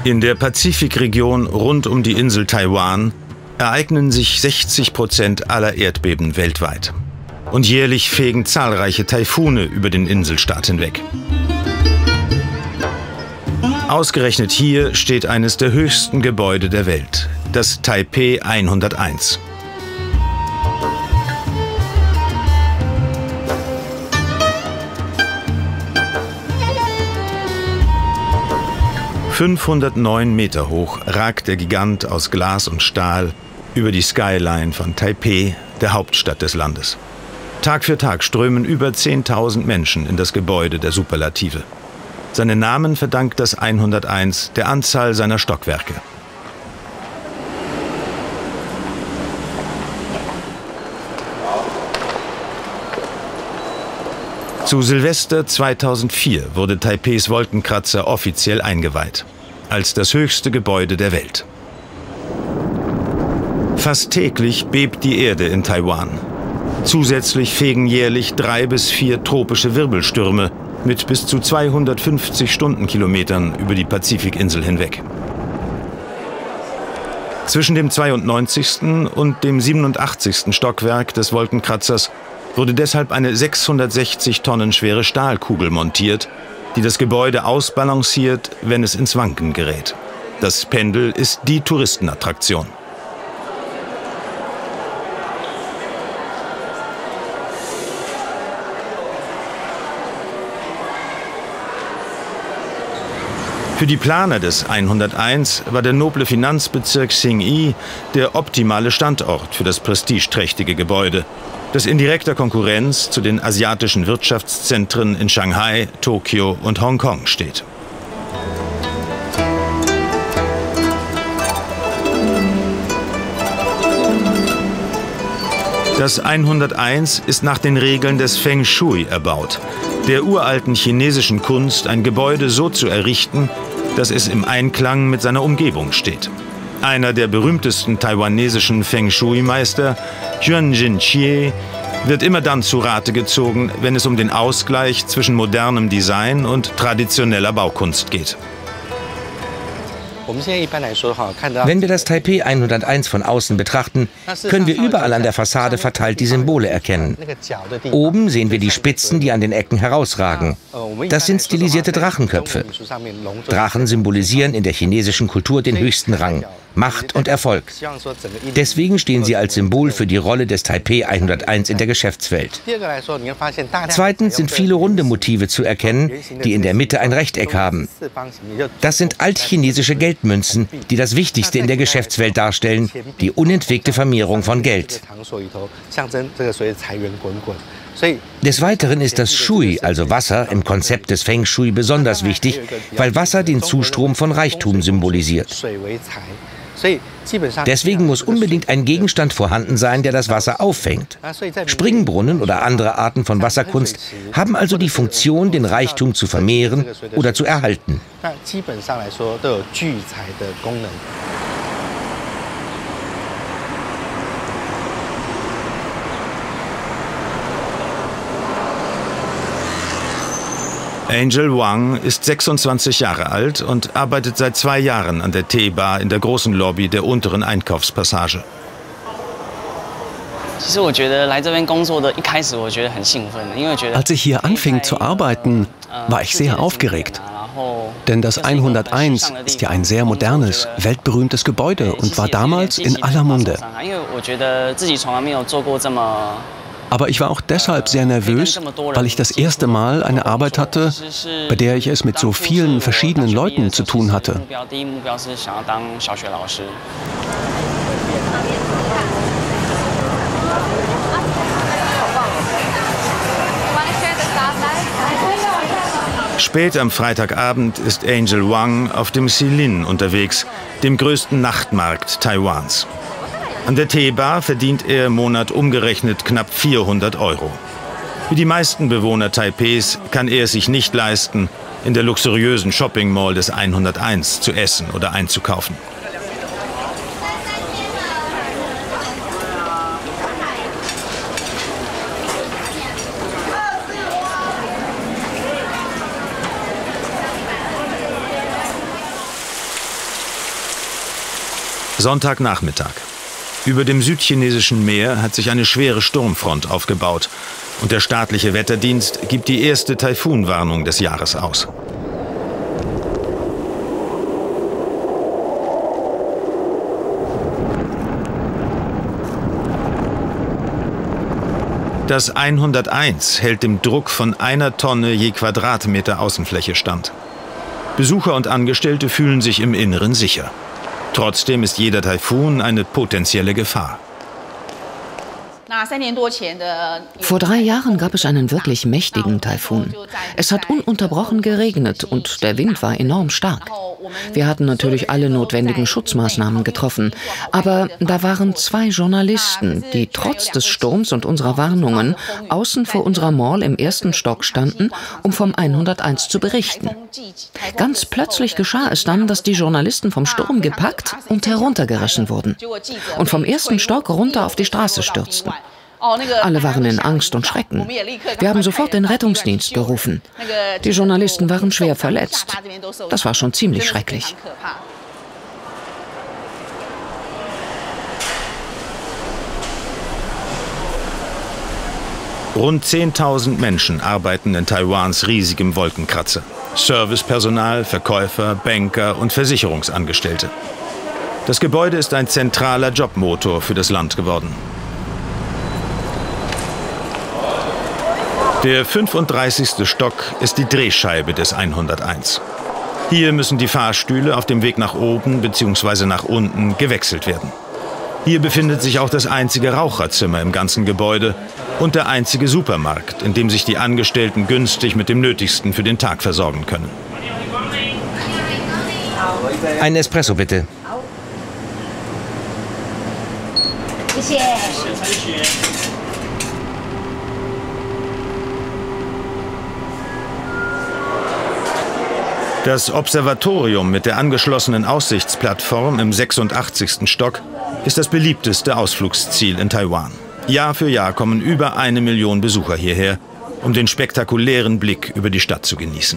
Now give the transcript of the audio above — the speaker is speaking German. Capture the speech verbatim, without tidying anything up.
In der Pazifikregion rund um die Insel Taiwan ereignen sich sechzig Prozent aller Erdbeben weltweit. Und jährlich fegen zahlreiche Taifune über den Inselstaat hinweg. Ausgerechnet hier steht eines der höchsten Gebäude der Welt, das Taipei hunderteins. fünfhundertneun Meter hoch ragt der Gigant aus Glas und Stahl über die Skyline von Taipei, der Hauptstadt des Landes. Tag für Tag strömen über zehntausend Menschen in das Gebäude der Superlative. Seinen Namen verdankt das hunderteins der Anzahl seiner Stockwerke. Zu Silvester zweitausendvier wurde Taipeis Wolkenkratzer offiziell eingeweiht, als das höchste Gebäude der Welt. Fast täglich bebt die Erde in Taiwan. Zusätzlich fegen jährlich drei bis vier tropische Wirbelstürme mit bis zu zweihundertfünfzig Stundenkilometern über die Pazifikinsel hinweg. Zwischen dem zweiundneunzigsten und dem siebenundachtzigsten Stockwerk des Wolkenkratzers wurde deshalb eine sechshundertsechzig Tonnen schwere Stahlkugel montiert, die das Gebäude ausbalanciert, wenn es ins Wanken gerät. Das Pendel ist die Touristenattraktion. Für die Planer des hunderteins war der noble Finanzbezirk Xingyi der optimale Standort für das prestigeträchtige Gebäude, das in direkter Konkurrenz zu den asiatischen Wirtschaftszentren in Shanghai, Tokio und Hongkong steht. Das hunderteins ist nach den Regeln des Feng Shui erbaut, der uralten chinesischen Kunst, ein Gebäude so zu errichten, dass es im Einklang mit seiner Umgebung steht. Einer der berühmtesten taiwanesischen Feng Shui-Meister, Yuan Jin-Chie, wird immer dann zu Rate gezogen, wenn es um den Ausgleich zwischen modernem Design und traditioneller Baukunst geht. Wenn wir das Taipei hunderteins von außen betrachten, können wir überall an der Fassade verteilt die Symbole erkennen. Oben sehen wir die Spitzen, die an den Ecken herausragen. Das sind stilisierte Drachenköpfe. Drachen symbolisieren in der chinesischen Kultur den höchsten Rang, Macht und Erfolg. Deswegen stehen sie als Symbol für die Rolle des Taipei hunderteins in der Geschäftswelt. Zweitens sind viele runde Motive zu erkennen, die in der Mitte ein Rechteck haben. Das sind altchinesische Geldmünzen, die das Wichtigste in der Geschäftswelt darstellen, die unentwegte Vermehrung von Geld. Des Weiteren ist das Shui, also Wasser, im Konzept des Feng Shui besonders wichtig, weil Wasser den Zustrom von Reichtum symbolisiert. Deswegen muss unbedingt ein Gegenstand vorhanden sein, der das Wasser auffängt. Springbrunnen oder andere Arten von Wasserkunst haben also die Funktion, den Reichtum zu vermehren oder zu erhalten. Angel Wang ist sechsundzwanzig Jahre alt und arbeitet seit zwei Jahren an der Teebar in der großen Lobby der unteren Einkaufspassage. Als ich hier anfing zu arbeiten, war ich sehr aufgeregt. Denn das hunderteins ist ja ein sehr modernes, weltberühmtes Gebäude und war damals in aller Munde. Aber ich war auch deshalb sehr nervös, weil ich das erste Mal eine Arbeit hatte, bei der ich es mit so vielen verschiedenen Leuten zu tun hatte. Spät am Freitagabend ist Angel Wang auf dem Xilin unterwegs, dem größten Nachtmarkt Taiwans. An der Teebar verdient er im Monat umgerechnet knapp vierhundert Euro. Wie die meisten Bewohner Taipeis kann er es sich nicht leisten, in der luxuriösen Shopping Mall des hunderteins zu essen oder einzukaufen. Sonntagnachmittag. Über dem südchinesischen Meer hat sich eine schwere Sturmfront aufgebaut und der staatliche Wetterdienst gibt die erste Taifunwarnung des Jahres aus. Das hunderteins hält dem Druck von einer Tonne je Quadratmeter Außenfläche stand. Besucher und Angestellte fühlen sich im Inneren sicher. Trotzdem ist jeder Taifun eine potenzielle Gefahr. Vor drei Jahren gab es einen wirklich mächtigen Taifun. Es hat ununterbrochen geregnet und der Wind war enorm stark. Wir hatten natürlich alle notwendigen Schutzmaßnahmen getroffen. Aber da waren zwei Journalisten, die trotz des Sturms und unserer Warnungen außen vor unserer Mall im ersten Stock standen, um vom hunderteins zu berichten. Ganz plötzlich geschah es dann, dass die Journalisten vom Sturm gepackt und heruntergerissen wurden und vom ersten Stock runter auf die Straße stürzten. Alle waren in Angst und Schrecken. Wir haben sofort den Rettungsdienst gerufen. Die Journalisten waren schwer verletzt. Das war schon ziemlich schrecklich. Rund zehntausend Menschen arbeiten in Taiwans riesigem Wolkenkratzer. Servicepersonal, Verkäufer, Banker und Versicherungsangestellte. Das Gebäude ist ein zentraler Jobmotor für das Land geworden. Der fünfunddreißigste Stock ist die Drehscheibe des hunderteins. Hier müssen die Fahrstühle auf dem Weg nach oben bzw. nach unten gewechselt werden. Hier befindet sich auch das einzige Raucherzimmer im ganzen Gebäude und der einzige Supermarkt, in dem sich die Angestellten günstig mit dem Nötigsten für den Tag versorgen können. Ein Espresso bitte. Das Observatorium mit der angeschlossenen Aussichtsplattform im sechsundachtzigsten Stock ist das beliebteste Ausflugsziel in Taiwan. Jahr für Jahr kommen über eine Million Besucher hierher, um den spektakulären Blick über die Stadt zu genießen.